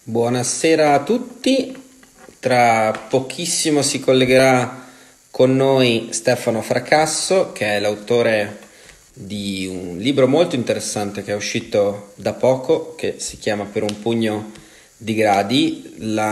Buonasera a tutti, tra pochissimo si collegherà con noi Stefano Fracasso, che è l'autore di un libro molto interessante che è uscito da poco, che si chiama Per un pugno di gradi.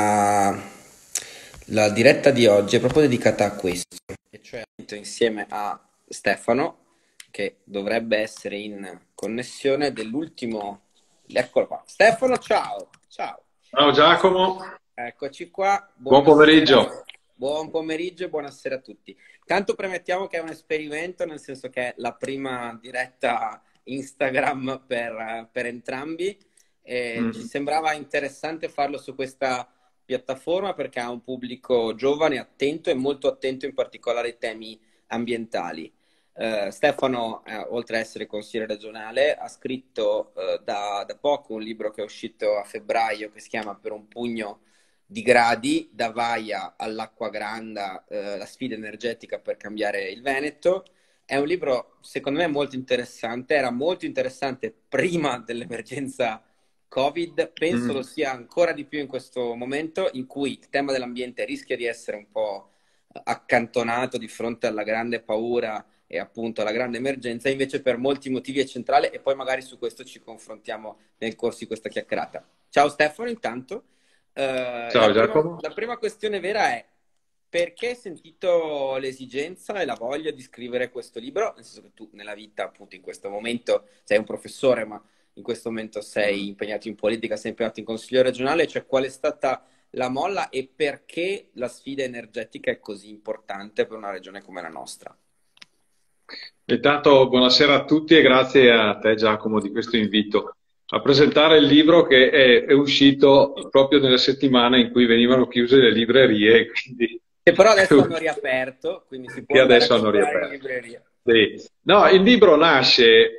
La diretta di oggi è proprio dedicata a questo, e cioè insieme a Stefano, che dovrebbe essere in connessione dell'ultimo... Eccolo qua. Stefano, ciao! Ciao! Ciao Giacomo, Eccoci qua, buon pomeriggio. buon pomeriggio e buonasera a tutti. Tanto premettiamo che è un esperimento, nel senso che è la prima diretta Instagram per entrambi e ci Mm. sembrava interessante farlo su questa piattaforma perché ha un pubblico giovane, attento e molto attento in particolare ai temi ambientali. Stefano, oltre ad essere consigliere regionale, ha scritto da poco un libro che è uscito a febbraio che si chiama Per un pugno di gradi, da Vaia all'Acqua Granda, la sfida energetica per cambiare il Veneto. È un libro, secondo me, molto interessante. Era molto interessante prima dell'emergenza Covid, penso lo Mm. sia ancora di più in questo momento in cui il tema dell'ambiente rischia di essere un po' accantonato di fronte alla grande paura e appunto alla grande emergenza, invece per molti motivi è centrale e poi magari su questo ci confrontiamo nel corso di questa chiacchierata. Ciao Stefano, intanto. Ciao Giacomo. La prima questione vera è perché hai sentito l'esigenza e la voglia di scrivere questo libro? Nel senso che tu nella vita, appunto, in questo momento sei un professore, ma in questo momento sei Mm. impegnato in politica, sei impegnato in consiglio regionale, cioè qual è stata la molla e perché la sfida energetica è così importante per una regione come la nostra? Intanto buonasera a tutti e grazie a te Giacomo di questo invito a presentare il libro che è uscito proprio nella settimana in cui venivano chiuse le librerie, quindi Che però adesso hanno riaperto, quindi si può che andare a adesso hanno comprare in riaperto. libreria. Sì. No, il libro nasce,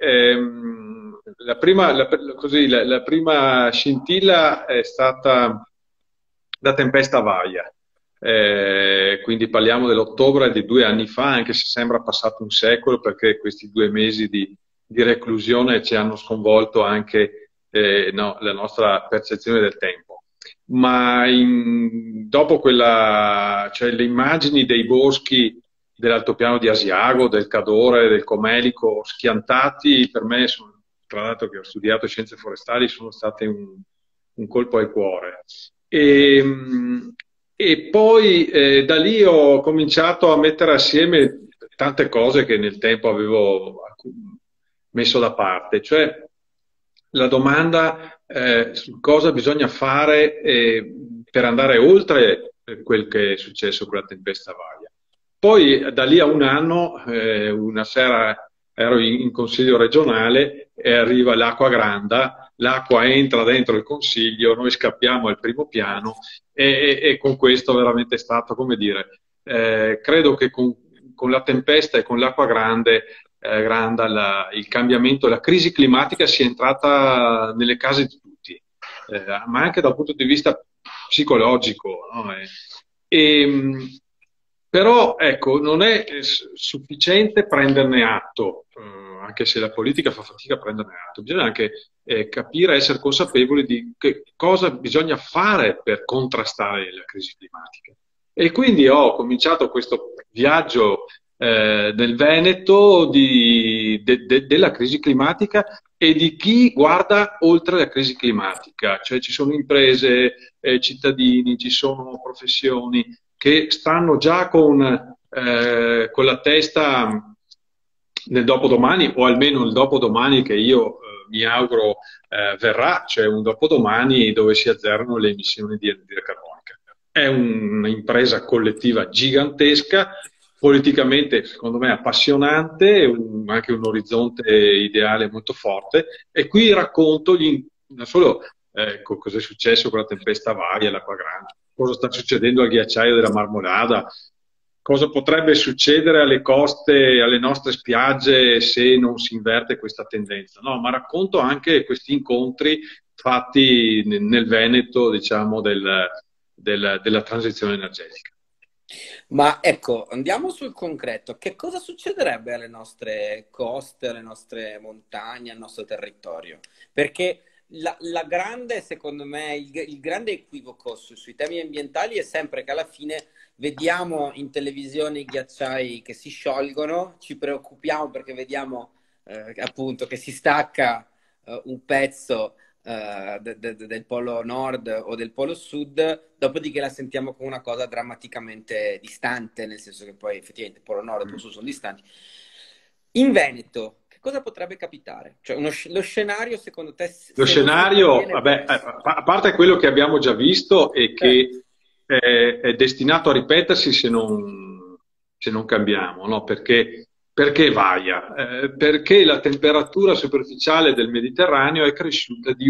la prima scintilla è stata da Tempesta Vaia. Quindi parliamo dell'ottobre di 2 anni fa, anche se sembra passato un secolo, perché questi 2 mesi di reclusione ci hanno sconvolto anche no, la nostra percezione del tempo. Ma dopo quella, cioè le immagini dei boschi dell'altopiano di Asiago, del Cadore, del Comelico schiantati, per me, tra l'altro che ho studiato scienze forestali, sono state un colpo al cuore. E, e poi da lì ho cominciato a mettere assieme tante cose che nel tempo avevo messo da parte, cioè la domanda su cosa bisogna fare per andare oltre quel che è successo con la tempesta Vaia. Poi da lì a un anno, una sera ero in consiglio regionale e arriva l'acqua granda, l'acqua entra dentro il consiglio, noi scappiamo al primo piano e con questo veramente è stato, come dire, credo che con la tempesta e con l'acqua grande granda il cambiamento, la crisi climatica sia entrata nelle case di tutti, ma anche dal punto di vista psicologico, no? Però ecco, non è sufficiente prenderne atto, anche se la politica fa fatica a prenderne atto, bisogna anche capire, essere consapevoli di che cosa bisogna fare per contrastare la crisi climatica. E quindi ho cominciato questo viaggio nel Veneto della crisi climatica e di chi guarda oltre la crisi climatica, cioè ci sono imprese, cittadini, ci sono professioni che stanno già con la testa nel dopodomani, o almeno il dopodomani che io mi auguro verrà, cioè un dopodomani dove si azzerano le emissioni di anidride carbonica. È un'impresa collettiva gigantesca, politicamente secondo me appassionante, anche un orizzonte ideale molto forte, e qui racconto non solo cosa è successo con la tempesta Varia, l'acqua grande, cosa sta succedendo al ghiacciaio della Marmolada, cosa potrebbe succedere alle coste, alle nostre spiagge se non si inverte questa tendenza. No, ma racconto anche questi incontri fatti nel Veneto, diciamo, della transizione energetica. Ma ecco, andiamo sul concreto. Che cosa succederebbe alle nostre coste, alle nostre montagne, al nostro territorio? Perché la grande, secondo me, il grande equivoco sui temi ambientali è sempre che alla fine vediamo in televisione i ghiacciai che si sciolgono, ci preoccupiamo perché vediamo appunto che si stacca un pezzo del polo nord o del polo sud, dopodiché la sentiamo come una cosa drammaticamente distante, nel senso che poi effettivamente il polo nord e il polo sud sono distanti. In Veneto, che cosa potrebbe capitare? Cioè, lo scenario, secondo te, Lo se non si scenario, interviene, può vabbè, essere... a parte quello che abbiamo già visto e Certo. che è destinato a ripetersi se non cambiamo, no? Perché vaia? Perché la temperatura superficiale del Mediterraneo è cresciuta di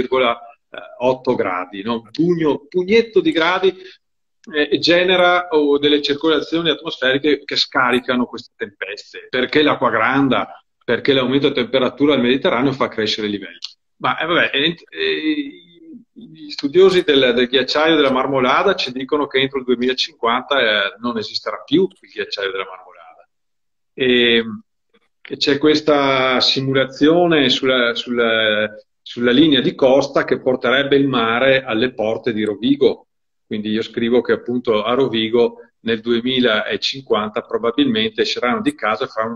1,8 gradi, no? Un pugnetto di gradi genera delle circolazioni atmosferiche che scaricano queste tempeste. Perché l'acqua granda? Perché l'aumento di temperatura del Mediterraneo fa crescere i livelli. Ma vabbè, gli studiosi del ghiacciaio della Marmolada ci dicono che entro il 2050 non esisterà più il ghiacciaio della Marmolada. E, e c'è questa simulazione sulla linea di costa che porterebbe il mare alle porte di Rovigo. Quindi io scrivo che appunto a Rovigo nel 2050 probabilmente esceranno di casa e faranno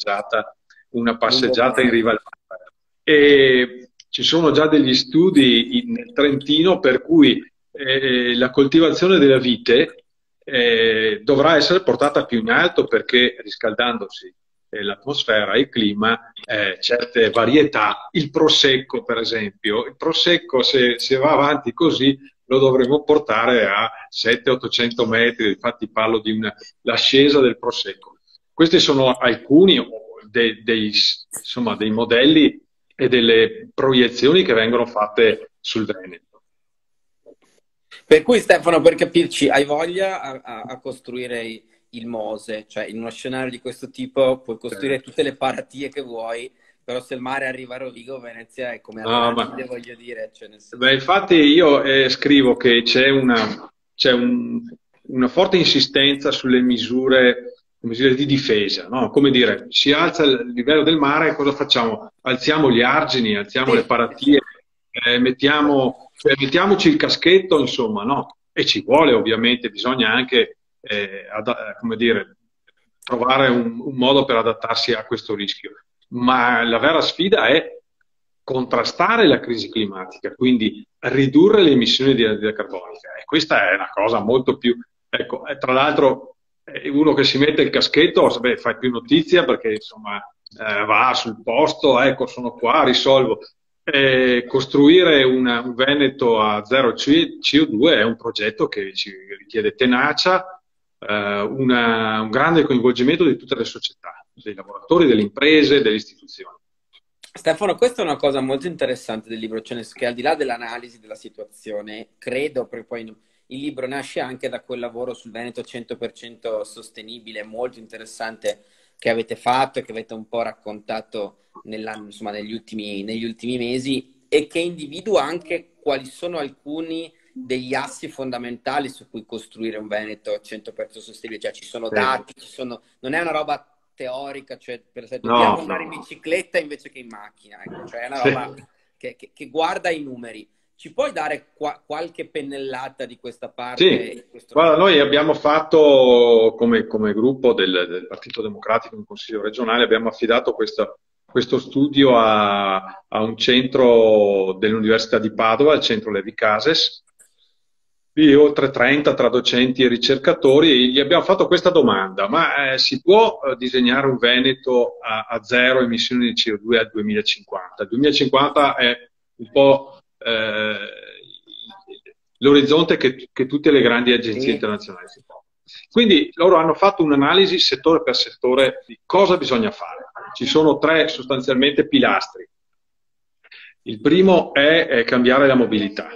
una passeggiata in Lungomare. riva al mare. E ci sono già degli studi nel Trentino per cui la coltivazione della vite dovrà essere portata più in alto perché riscaldandosi l'atmosfera e il clima, certe varietà, il prosecco per esempio, il prosecco se va avanti così lo dovremo portare a 700-800 metri, infatti parlo di l'ascesa del prosecco. Questi sono alcuni insomma, dei modelli e delle proiezioni che vengono fatte sul Veneto. Per cui Stefano, per capirci, hai voglia a costruire il Mose, cioè in uno scenario di questo tipo puoi costruire tutte le paratie che vuoi, però se il mare arriva a Rovigo, Venezia è come No, Atlantide, voglio dire, cioè nel beh, senso... infatti io scrivo che una forte insistenza sulle misure di difesa, no? Come dire, si alza il livello del mare, cosa facciamo? Alziamo gli argini, alziamo le Sì, sì, sì. paratie, mettiamoci il caschetto, insomma, no? E ci vuole ovviamente, bisogna anche, come dire, trovare un modo per adattarsi a questo rischio. Ma la vera sfida è contrastare la crisi climatica, quindi ridurre le emissioni di anidride carbonica. E questa è una cosa molto più... Ecco, tra l'altro, uno che si mette il caschetto, beh, fa più notizia perché insomma va sul posto, ecco, sono qua, risolvo. Costruire un Veneto a zero CO2 è un progetto che ci richiede tenacia, un grande coinvolgimento di tutte le società, dei lavoratori, delle imprese, delle istituzioni. Stefano, questa è una cosa molto interessante del libro, cioè che al di là dell'analisi della situazione, credo, perché poi il libro nasce anche da quel lavoro sul Veneto 100% sostenibile, molto interessante che avete fatto e che avete un po' raccontato insomma, negli ultimi mesi e che individua anche quali sono alcuni degli assi fondamentali su cui costruire un Veneto 100% sostenibile, cioè ci sono Sì. dati, non è una roba teorica, cioè per esempio dobbiamo No, andare in no. bicicletta invece che in macchina, ecco, cioè è una Sì. roba che guarda i numeri. Ci puoi dare qualche pennellata di questa parte Sì, in questo guarda, lavoro? noi abbiamo fatto come gruppo del Partito Democratico in Consiglio regionale, abbiamo affidato questo studio a un centro dell'Università di Padova, il centro Levi Cases, di oltre 30 tra docenti e ricercatori, e gli abbiamo fatto questa domanda: ma si può disegnare un Veneto a zero emissioni di CO2 al 2050? Il 2050 è un po' l'orizzonte che tutte le grandi agenzie Sì. internazionali si pongono. Quindi loro hanno fatto un'analisi settore per settore di cosa bisogna fare. Ci sono tre sostanzialmente pilastri. Il primo è cambiare la mobilità.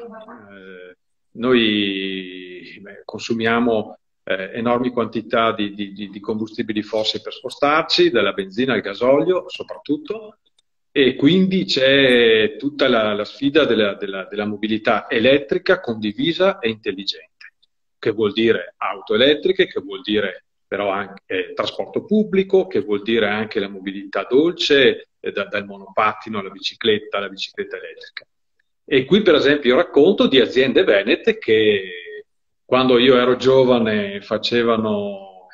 Noi consumiamo enormi quantità di combustibili fossili per spostarci, dalla benzina al gasolio soprattutto, e quindi c'è tutta la sfida della mobilità elettrica, condivisa e intelligente, che vuol dire auto elettriche, che vuol dire però anche trasporto pubblico, che vuol dire anche la mobilità dolce, dal monopattino alla bicicletta elettrica. E qui, per esempio, io racconto di aziende venete che quando io ero giovane facevano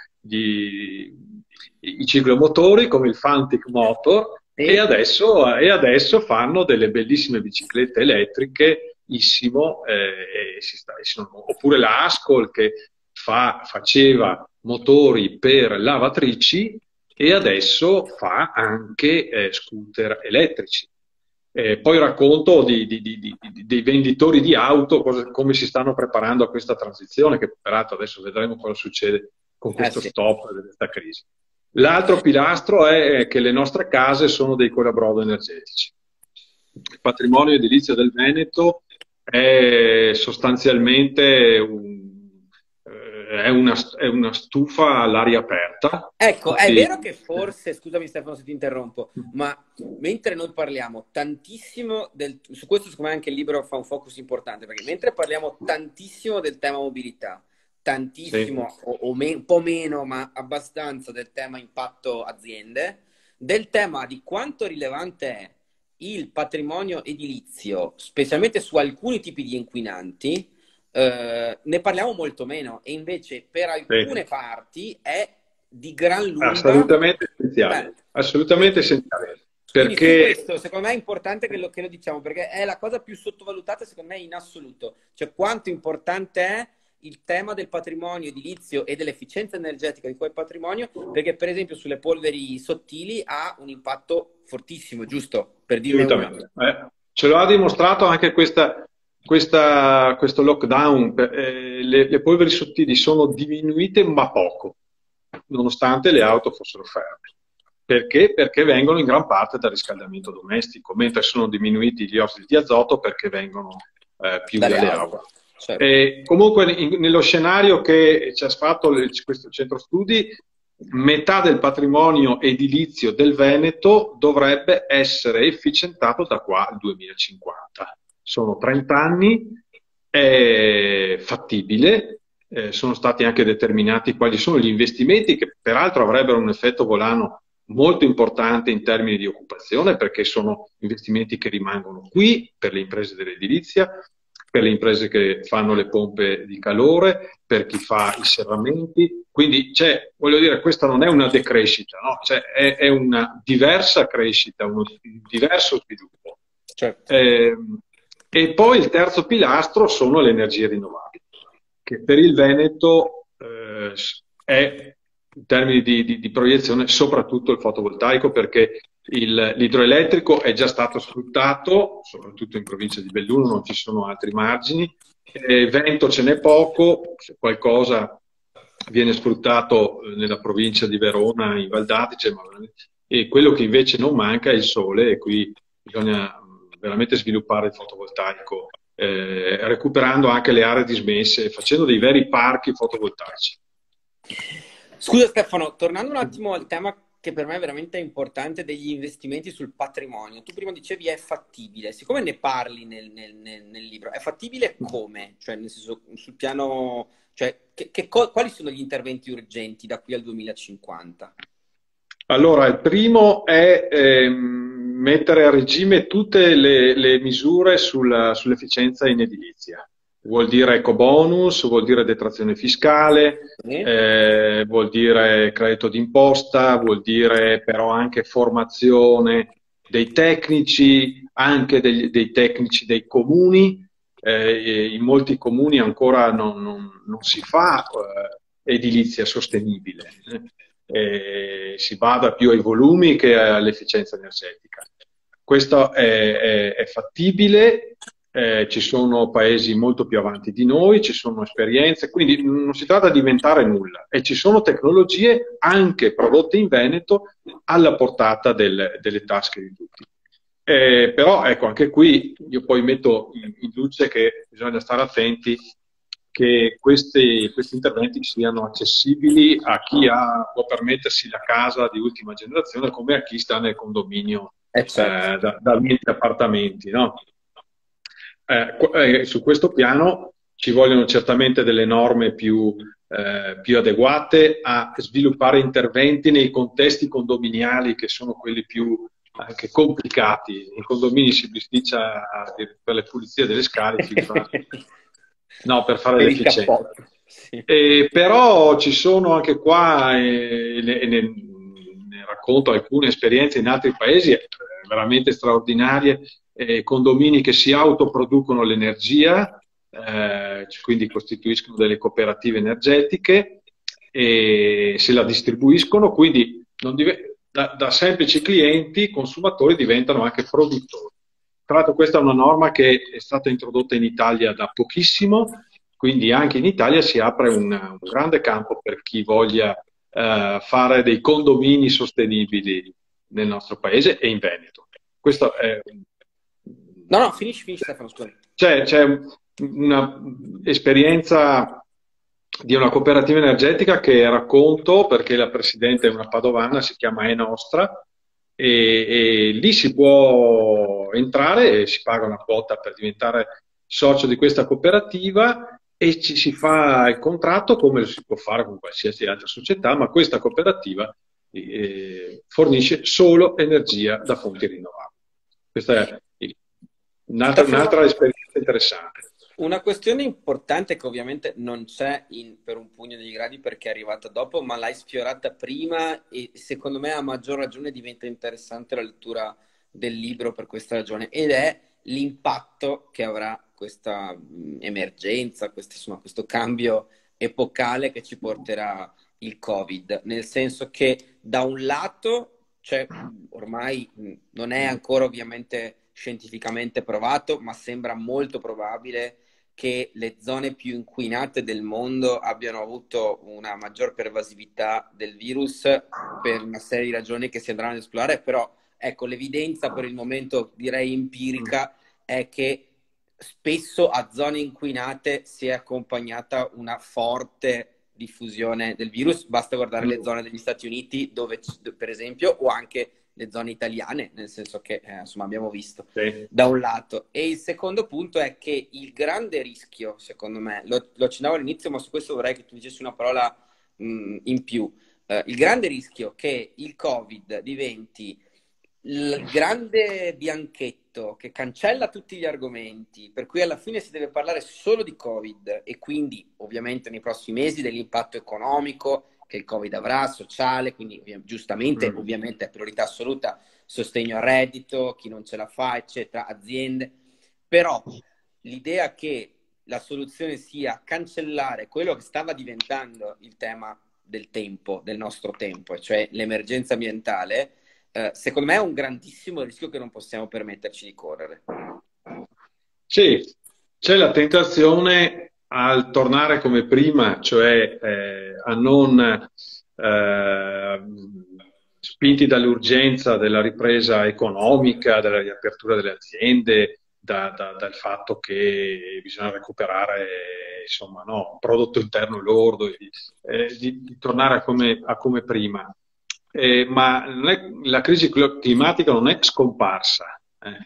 i ciclomotori come il Fantic Motor e adesso fanno delle bellissime biciclette elettriche, oppure la Ascol che faceva motori per lavatrici e adesso fa anche scooter elettrici. Poi racconto dei venditori di auto, come si stanno preparando a questa transizione, che peraltro adesso vedremo cosa succede con questo stop di questa crisi. L'altro pilastro è che le nostre case sono dei colabrodo energetici. Il patrimonio edilizio del Veneto è sostanzialmente è una stufa all'aria aperta. Ecco, è vero che forse, scusami Stefano se ti interrompo, ma mentre noi parliamo tantissimo su questo secondo me anche il libro fa un focus importante, perché mentre parliamo tantissimo del tema mobilità, tantissimo un po' meno, ma abbastanza del tema impatto aziende, del tema di quanto rilevante è il patrimonio edilizio, specialmente su alcuni tipi di inquinanti, ne parliamo molto meno e invece per alcune parti è di gran lunga assolutamente essenziale, assolutamente essenziale. Perché questo secondo me è importante che lo diciamo, perché è la cosa più sottovalutata secondo me in assoluto, cioè quanto importante è il tema del patrimonio edilizio e dell'efficienza energetica di quel patrimonio, perché per esempio sulle polveri sottili ha un impatto fortissimo, giusto? Per dirne una. Ce lo ha dimostrato anche questo lockdown. Le polveri sottili sono diminuite ma poco, nonostante le auto fossero ferme. Perché? Perché vengono in gran parte dal riscaldamento domestico, mentre sono diminuiti gli ossidi di azoto perché vengono più dalle auto. Certo. Comunque nello scenario che ci ha fatto questo centro studi, metà del patrimonio edilizio del Veneto dovrebbe essere efficientato da qua al 2050. Sono 30 anni, è fattibile, sono stati anche determinati quali sono gli investimenti che peraltro avrebbero un effetto volano molto importante in termini di occupazione, perché sono investimenti che rimangono qui per le imprese dell'edilizia, per le imprese che fanno le pompe di calore, per chi fa i serramenti. Quindi voglio dire, questa non è una decrescita, no? È una diversa crescita, un diverso sviluppo. Certo. E poi il terzo pilastro sono le energie rinnovabili, che per il Veneto è, in termini di proiezione, soprattutto il fotovoltaico, perché l'idroelettrico è già stato sfruttato, soprattutto in provincia di Belluno, non ci sono altri margini, vento ce n'è poco, se qualcosa viene sfruttato nella provincia di Verona, in Val d'Adige, e quello che invece non manca è il sole, e qui bisogna veramente sviluppare il fotovoltaico, recuperando anche le aree dismesse, facendo dei veri parchi fotovoltaici. Scusa Stefano, tornando un attimo al tema che per me è veramente importante degli investimenti sul patrimonio. Tu prima dicevi è fattibile, siccome ne parli nel libro, è fattibile come? Cioè nel senso, sul piano, cioè, quali sono gli interventi urgenti da qui al 2050? Allora, il primo è mettere a regime tutte le misure sull'efficienza in edilizia. Vuol dire ecobonus, vuol dire detrazione fiscale, vuol dire credito d'imposta, vuol dire però anche formazione dei tecnici, anche dei tecnici dei comuni. In molti comuni ancora non si fa edilizia sostenibile, si bada più ai volumi che all'efficienza energetica. Questo è fattibile. Ci sono paesi molto più avanti di noi, ci sono esperienze, quindi non si tratta di inventare nulla, e ci sono tecnologie anche prodotte in Veneto alla portata delle tasche di tutti. Però ecco, anche qui io poi metto in luce che bisogna stare attenti che questi interventi siano accessibili a chi può permettersi la casa di ultima generazione, come a chi sta nel condominio da 20 appartamenti, no? Su questo piano ci vogliono certamente delle norme più adeguate a sviluppare interventi nei contesti condominiali, che sono quelli più anche complicati. In condomini si bisticcia per le pulizie delle scale, no, per fare Per il l'efficienza. cappotto. Sì. Però ci sono anche qua, ne racconto alcune esperienze in altri paesi veramente straordinarie, condomini che si autoproducono l'energia, quindi costituiscono delle cooperative energetiche e se la distribuiscono, quindi da semplici clienti, consumatori diventano anche produttori. Tra l'altro questa è una norma che è stata introdotta in Italia da pochissimo, quindi anche in Italia si apre un grande campo per chi voglia fare dei condomini sostenibili nel nostro paese e in Veneto. Questo è, No, no, finisci Stefano, scusa. c'è un'esperienza di una cooperativa energetica che racconto perché la presidente è una padovana, si chiama E Nostra, e lì si può entrare e si paga una quota per diventare socio di questa cooperativa e ci si fa il contratto come lo si può fare con qualsiasi altra società, ma questa cooperativa fornisce solo energia da fonti rinnovabili. Questa è un'altra esperienza interessante. Una questione importante che ovviamente non c'è per un pugno di gradi perché è arrivata dopo, ma l'hai sfiorata prima e secondo me a maggior ragione diventa interessante la lettura del libro per questa ragione ed è l'impatto che avrà questa emergenza, questo cambio epocale che ci porterà il Covid, nel senso che da un lato, cioè, ormai non è ancora ovviamente scientificamente provato, ma sembra molto probabile che le zone più inquinate del mondo abbiano avuto una maggior pervasività del virus per una serie di ragioni che si andranno ad esplorare, però ecco, l'evidenza per il momento direi empirica è che spesso a zone inquinate si è accompagnata una forte diffusione del virus, basta guardare le zone degli Stati Uniti dove per esempio o anche le zone italiane, nel senso che insomma abbiamo visto da un lato. E il secondo punto è che il grande rischio, secondo me, lo accennavo all'inizio, ma su questo vorrei che tu dicessi una parola in più. Il grande rischio che il Covid diventi il grande bianchetto che cancella tutti gli argomenti, per cui alla fine si deve parlare solo di Covid e quindi ovviamente nei prossimi mesi dell'impatto economico che il Covid avrà, sociale, quindi giustamente ovviamente è priorità assoluta sostegno al reddito, chi non ce la fa, eccetera, aziende, però l'idea che la soluzione sia cancellare quello che stava diventando il tema del tempo, del nostro tempo, cioè l'emergenza ambientale, secondo me è un grandissimo rischio che non possiamo permetterci di correre. Sì, c'è la tentazione al tornare come prima, cioè a non spinti dall'urgenza della ripresa economica, della riapertura delle aziende, dal fatto che bisogna recuperare insomma, no, prodotto interno lordo, di tornare a come prima. Ma la crisi climatica non è scomparsa,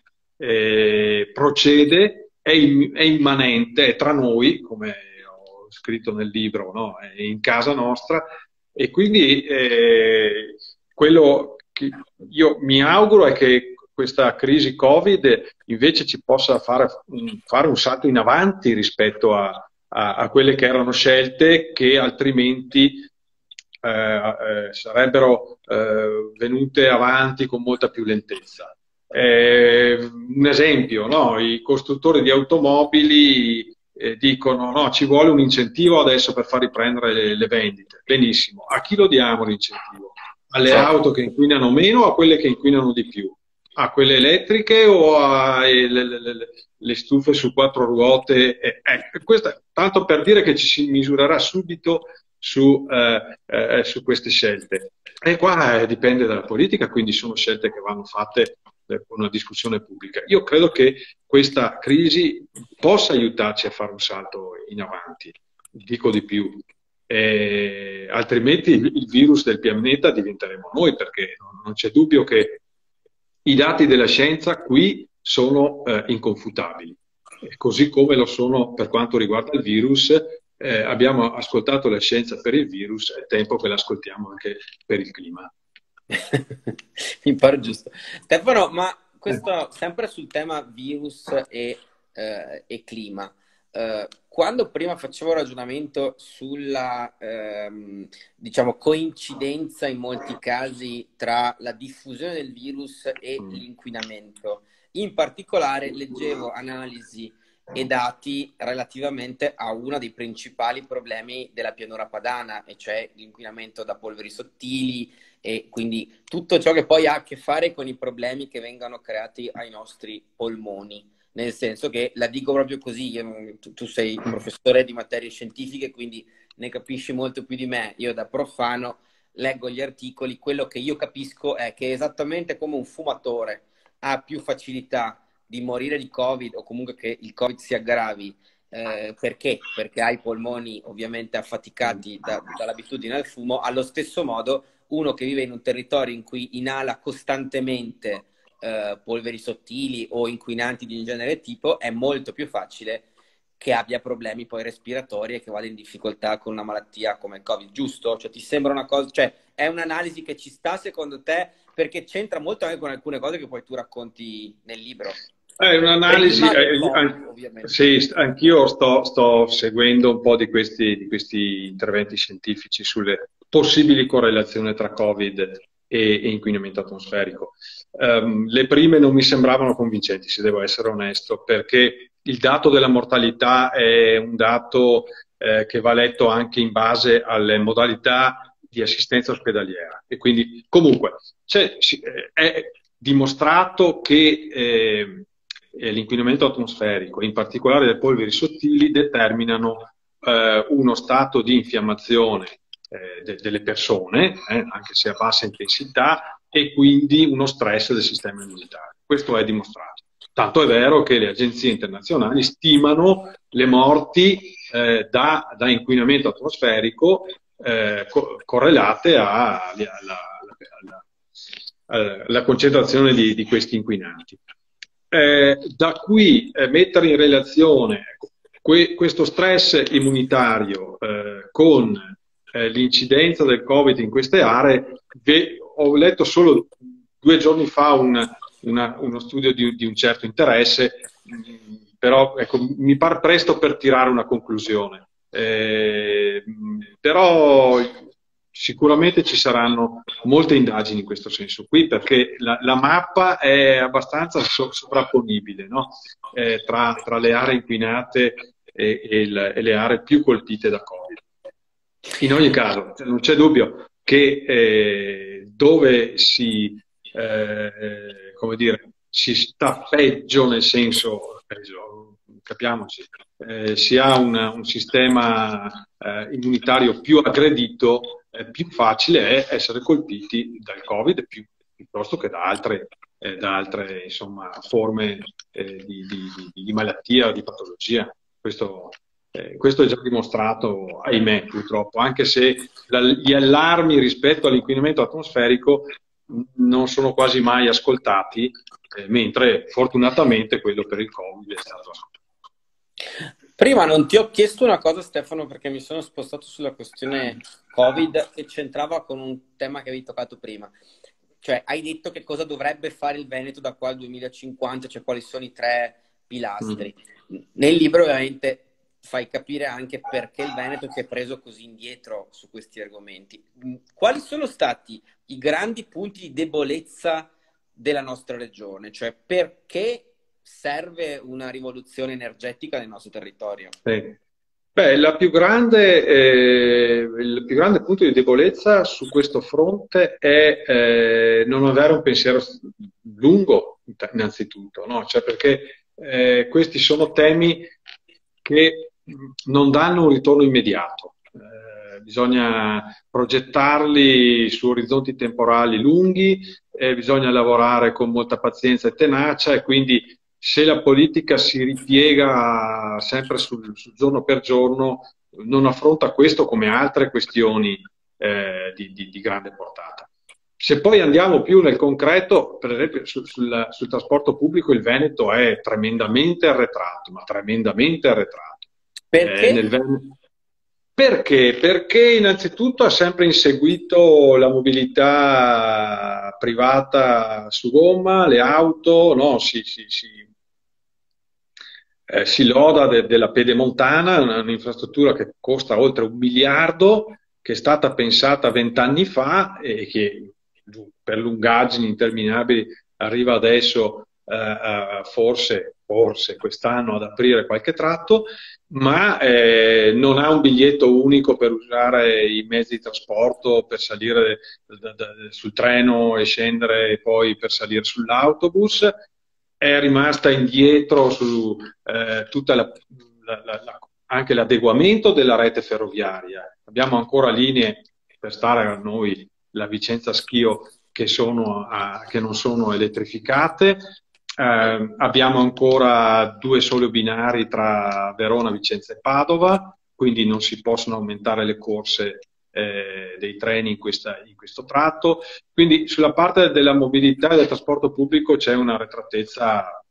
procede, è immanente, è tra noi, come ho scritto nel libro, no? È in casa nostra e quindi quello che io mi auguro è che questa crisi Covid invece ci possa fare un salto in avanti rispetto a quelle che erano scelte che altrimenti sarebbero venute avanti con molta più lentezza. Un esempio, no? I costruttori di automobili dicono no, ci vuole un incentivo adesso per far riprendere le vendite. Benissimo, a chi lo diamo l'incentivo? Alle auto che inquinano meno o a quelle che inquinano di più? A quelle elettriche o le stufe su quattro ruote? Questo, tanto per dire che ci si misurerà subito su queste scelte. E qua dipende dalla politica, quindi sono scelte che vanno fatte con una discussione pubblica. Io credo che questa crisi possa aiutarci a fare un salto in avanti, dico di più. Altrimenti il virus del pianeta diventeremo noi, perché non c'è dubbio che i dati della scienza qui sono inconfutabili, così come lo sono per quanto riguarda il virus. Abbiamo ascoltato la scienza per il virus, è tempo che l'ascoltiamo anche per il clima. Mi pare giusto. Stefano, ma Eh, questo sempre sul tema virus e clima. Quando prima facevo un ragionamento sulla, diciamo, coincidenza in molti casi tra la diffusione del virus e l'inquinamento, in particolare leggevo analisi e dati relativamente a uno dei principali problemi della pianura padana, e cioè l'inquinamento da polveri sottili e quindi tutto ciò che poi ha a che fare con i problemi che vengono creati ai nostri polmoni. Nel senso che la dico proprio così, tu sei professore di materie scientifiche, quindi ne capisci molto più di me. Io da profano leggo gli articoli, quello che io capisco è che esattamente come un fumatore ha più facilità di morire di Covid o comunque che il Covid si aggravi, perché? Perché ha i polmoni ovviamente affaticati dall'abitudine al fumo, allo stesso modo uno che vive in un territorio in cui inala costantemente polveri sottili o inquinanti di un genere tipo, è molto più facile che abbia problemi poi respiratori e che vada in difficoltà con una malattia come il Covid, giusto? Cioè ti sembra una cosa, cioè è un'analisi che ci sta secondo te? Perché c'entra molto anche con alcune cose che poi tu racconti nel libro. È un'analisi, Prima del Covid, ovviamente. sì, anch'io sto seguendo un po' di questi interventi scientifici sulle possibili correlazioni tra Covid e inquinamento atmosferico. Le prime non mi sembravano convincenti, se devo essere onesto, perché il dato della mortalità è un dato che va letto anche in base alle modalità di assistenza ospedaliera. E quindi, comunque, è dimostrato che l'inquinamento atmosferico, in particolare le polveri sottili, determinano uno stato di infiammazione delle persone, anche se a bassa intensità, e quindi uno stress del sistema immunitario. Questo è dimostrato. Tanto è vero che le agenzie internazionali stimano le morti da inquinamento atmosferico correlate alla concentrazione di questi inquinanti. Da qui mettere in relazione questo stress immunitario con l'incidenza del Covid in queste aree, ho letto solo 2 giorni fa uno studio di un certo interesse, però ecco, mi pare presto per tirare una conclusione. Però sicuramente ci saranno molte indagini in questo senso qui, perché la mappa è abbastanza sovrapponibile, no? Tra le aree inquinate e le aree più colpite da Covid. In ogni caso, non c'è dubbio che dove come dire, si sta peggio, nel senso, peggio, capiamoci, si ha un sistema immunitario più aggredito, più facile è essere colpiti dal Covid piuttosto che da altre insomma, forme di malattia o di patologia. Questo è già dimostrato, ahimè, purtroppo, anche se gli allarmi rispetto all'inquinamento atmosferico non sono quasi mai ascoltati, mentre fortunatamente quello per il Covid è stato ascoltato. Prima non ti ho chiesto una cosa, Stefano, perché mi sono spostato sulla questione Covid che c'entrava con un tema che avevi toccato prima. Cioè, hai detto che cosa dovrebbe fare il Veneto da qua al 2050, cioè quali sono i tre pilastri. Nel libro, ovviamente, fai capire anche perché il Veneto si è preso così indietro su questi argomenti. Quali sono stati i grandi punti di debolezza della nostra regione? Cioè, perché serve una rivoluzione energetica nel nostro territorio? Sì. Beh, il più grande punto di debolezza su questo fronte è non avere un pensiero lungo, innanzitutto, no? Cioè perché questi sono temi che non danno un ritorno immediato. Bisogna progettarli su orizzonti temporali lunghi, bisogna lavorare con molta pazienza e tenacia, e quindi se la politica si ripiega sempre sul giorno per giorno, non affronta questo come altre questioni di grande portata. Se poi andiamo più nel concreto, per esempio sul trasporto pubblico, il Veneto è tremendamente arretrato, ma tremendamente arretrato. Perché? Perché? Perché innanzitutto ha sempre inseguito la mobilità privata su gomma, le auto, no? Si loda della pedemontana, un'infrastruttura che costa oltre 1 miliardo, che è stata pensata 20 anni fa e che per lungaggini interminabili arriva adesso forse quest'anno ad aprire qualche tratto, ma non ha un biglietto unico per usare i mezzi di trasporto, per salire sul treno e scendere e poi per salire sull'autobus. È rimasta indietro su tutta anche l'adeguamento della rete ferroviaria. Abbiamo ancora linee, per stare a noi, la Vicenza-Schio, che non sono elettrificate. Abbiamo ancora 2 soli binari tra Verona, Vicenza e Padova, quindi non si possono aumentare le corse dei treni in questo tratto. Quindi sulla parte della mobilità e del trasporto pubblico c'è una arretratezza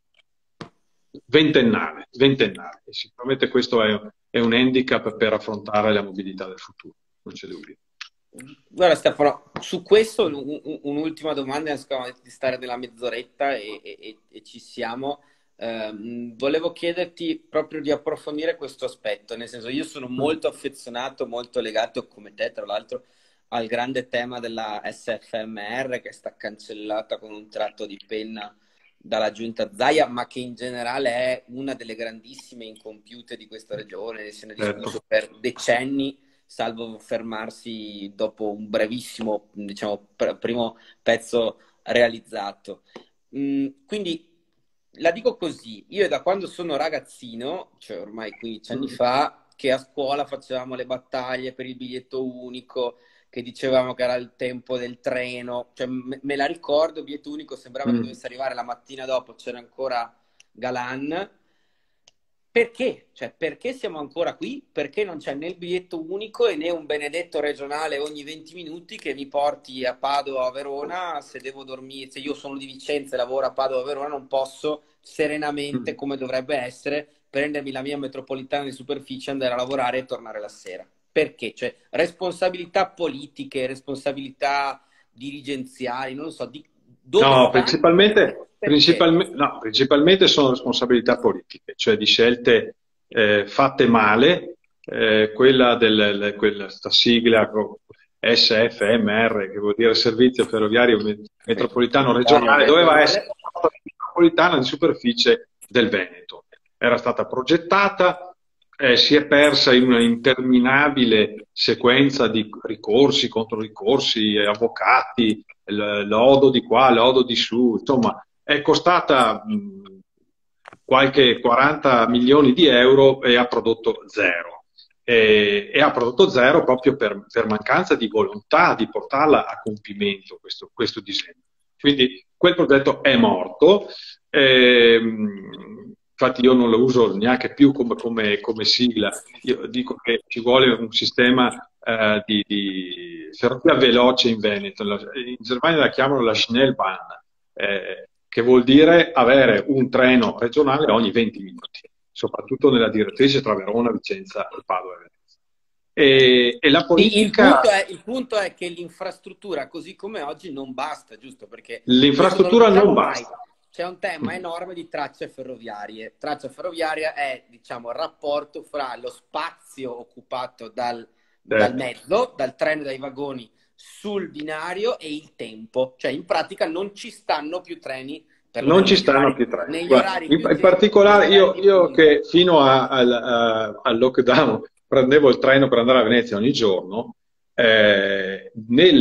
ventennale, e sicuramente questo è un handicap per affrontare la mobilità del futuro, non c'è dubbio. Guarda Stefano, su questo un'ultima domanda, di stare nella mezz'oretta e ci siamo. Volevo chiederti proprio di approfondire questo aspetto, nel senso io sono molto affezionato, molto legato come te, tra l'altro, al grande tema della SFMR che è stata cancellata con un tratto di penna dalla giunta Zaia, ma che in generale è una delle grandissime incompiute di questa regione, se ne è discusso per decenni, salvo fermarsi dopo un brevissimo, diciamo, primo pezzo realizzato. Quindi la dico così, io da quando sono ragazzino, cioè ormai 15 anni fa, che a scuola facevamo le battaglie per il biglietto unico, che dicevamo che era il tempo del treno, cioè me la ricordo, il biglietto unico sembrava che dovesse arrivare la mattina dopo, c'era ancora Galan. Perché? Cioè, perché siamo ancora qui? Perché non c'è né il biglietto unico e né un benedetto regionale ogni 20 minuti che mi porti a Padova o a Verona se devo dormire, se io sono di Vicenza e lavoro a Padova o a Verona non posso serenamente, come dovrebbe essere, prendermi la mia metropolitana di superficie, andare a lavorare e tornare la sera. Perché? Cioè, responsabilità politiche, responsabilità dirigenziali, non lo so, dove No, stanno? principalmente sono responsabilità politiche, cioè di scelte fatte male. Questa sigla SFMR, che vuol dire Servizio Ferroviario Metropolitano Regionale, doveva essere la metropolitana di superficie del Veneto. Era stata progettata, si è persa in una interminabile sequenza di ricorsi, controricorsi, avvocati, lodo di qua, lodo di su, insomma, è costata qualche 40 milioni di euro e ha prodotto zero. E ha prodotto zero proprio per mancanza di volontà di portarla a compimento questo disegno. Quindi quel progetto è morto. Infatti io non lo uso neanche più come sigla, io dico che ci vuole un sistema di ferrovia veloce in Veneto. In Germania la chiamano la Schnellbahn, che vuol dire avere un treno regionale ogni 20 minuti, soprattutto nella direttrice tra Verona, Vicenza, Padova e Venezia. E la politica... il punto è che l'infrastruttura così come oggi non basta, giusto? Perché l'infrastruttura non basta. C'è un tema enorme di tracce ferroviarie. Traccia ferroviaria è, diciamo, il rapporto fra lo spazio occupato dal mezzo, dal treno e dai vagoni sul binario e il tempo. Cioè, in pratica non ci stanno più treni. Non ci stanno più treni. Negli orari più in particolare io che fino al lockdown prendevo il treno per andare a Venezia ogni giorno, da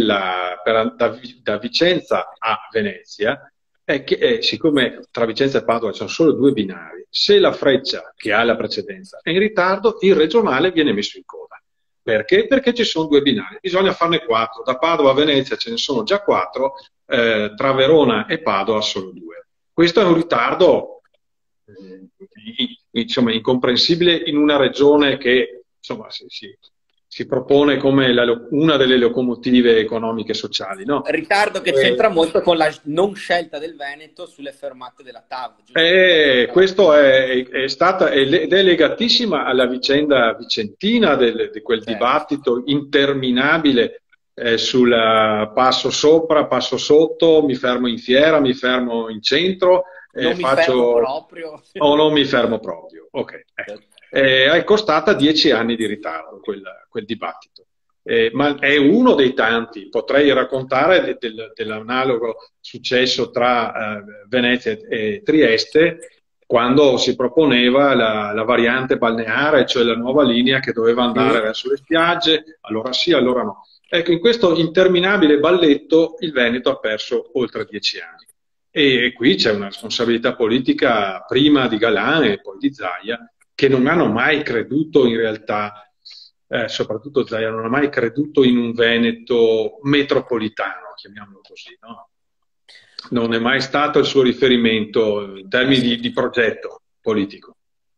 Vicenza a Venezia, siccome tra Vicenza e Padova ci sono solo 2 binari, se la Freccia, che ha la precedenza, è in ritardo, il regionale viene messo in coda. Perché? Perché ci sono 2 binari, bisogna farne 4. Da Padova a Venezia ce ne sono già 4, tra Verona e Padova solo 2. Questo è un ritardo insomma, incomprensibile in una regione che insomma, si propone come una delle locomotive economiche e sociali, no? Ritardo che c'entra molto con la non scelta del Veneto sulle fermate della TAV, giusto? Questo ed è legatissima alla vicenda vicentina di quel Certo. dibattito interminabile sul passo sopra, passo sotto, mi fermo in fiera, mi fermo in centro, Non mi fermo proprio. o non mi fermo proprio. Ok, ecco. È costata 10 anni di ritardo quel dibattito. Ma è uno dei tanti. Potrei raccontare dell'analogo successo tra Venezia e Trieste quando si proponeva la variante balneare, cioè la nuova linea che doveva andare verso le spiagge, allora sì, allora no. Ecco, in questo interminabile balletto il Veneto ha perso oltre 10 anni. E qui c'è una responsabilità politica prima di Galan e poi di Zaia, che non hanno mai creduto in realtà, soprattutto Zaia, non ha mai creduto in un Veneto metropolitano, chiamiamolo così, no? Non è mai stato il suo riferimento in termini di progetto politico.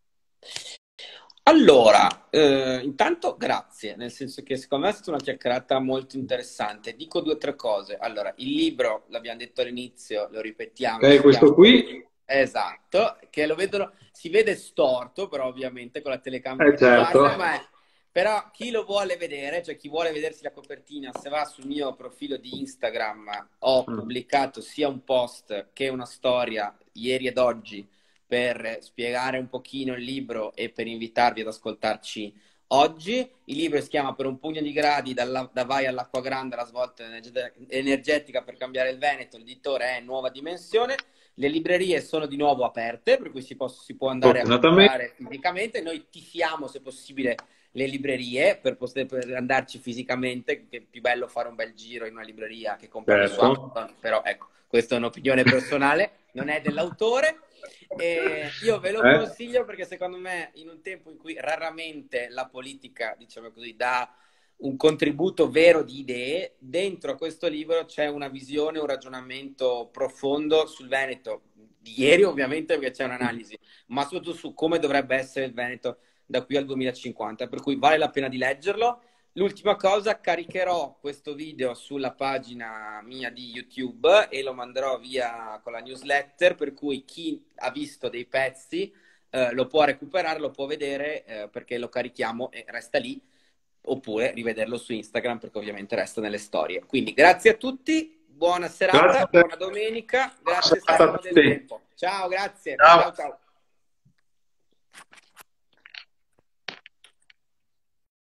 Allora, intanto grazie, nel senso che secondo me è stata una chiacchierata molto interessante. Dico 2 o 3 cose. Allora, il libro, l'abbiamo detto all'inizio, lo ripetiamo, si Questo chiama... qui? Esatto, che lo vedono, si vede storto, però ovviamente con la telecamera di Certo. parte, però chi lo vuole vedere, cioè chi vuole vedersi la copertina, se va sul mio profilo di Instagram, ho pubblicato sia un post che una storia ieri ed oggi per spiegare un pochino il libro e per invitarvi ad ascoltarci oggi. Il libro si chiama Per un pugno di gradi, da Vai all'acqua grande, la svolta energetica per cambiare il Veneto. L'editore è Nuova Dimensione. Le librerie sono di nuovo aperte, per cui si può andare a comprare fisicamente. Noi tifiamo, se possibile, le librerie per andarci fisicamente, che è più bello fare un bel giro in una libreria che comprare su Amazon, però ecco, questa è un'opinione personale, non è dell'autore. E io ve lo consiglio perché secondo me in un tempo in cui raramente la politica, diciamo così, dà un contributo vero di idee, dentro a questo libro c'è una visione, un ragionamento profondo sul Veneto, di ieri ovviamente perché c'è un'analisi, ma soprattutto su come dovrebbe essere il Veneto da qui al 2050, per cui vale la pena di leggerlo. L'ultima cosa, caricherò questo video sulla pagina mia di YouTube e lo manderò via con la newsletter, per cui chi ha visto dei pezzi lo può recuperare, lo può vedere perché lo carichiamo e resta lì, oppure rivederlo su Instagram perché ovviamente resta nelle storie. Quindi grazie a tutti, buona serata, buona domenica, grazie Stefano del tempo. Ciao, grazie. Ciao, ciao.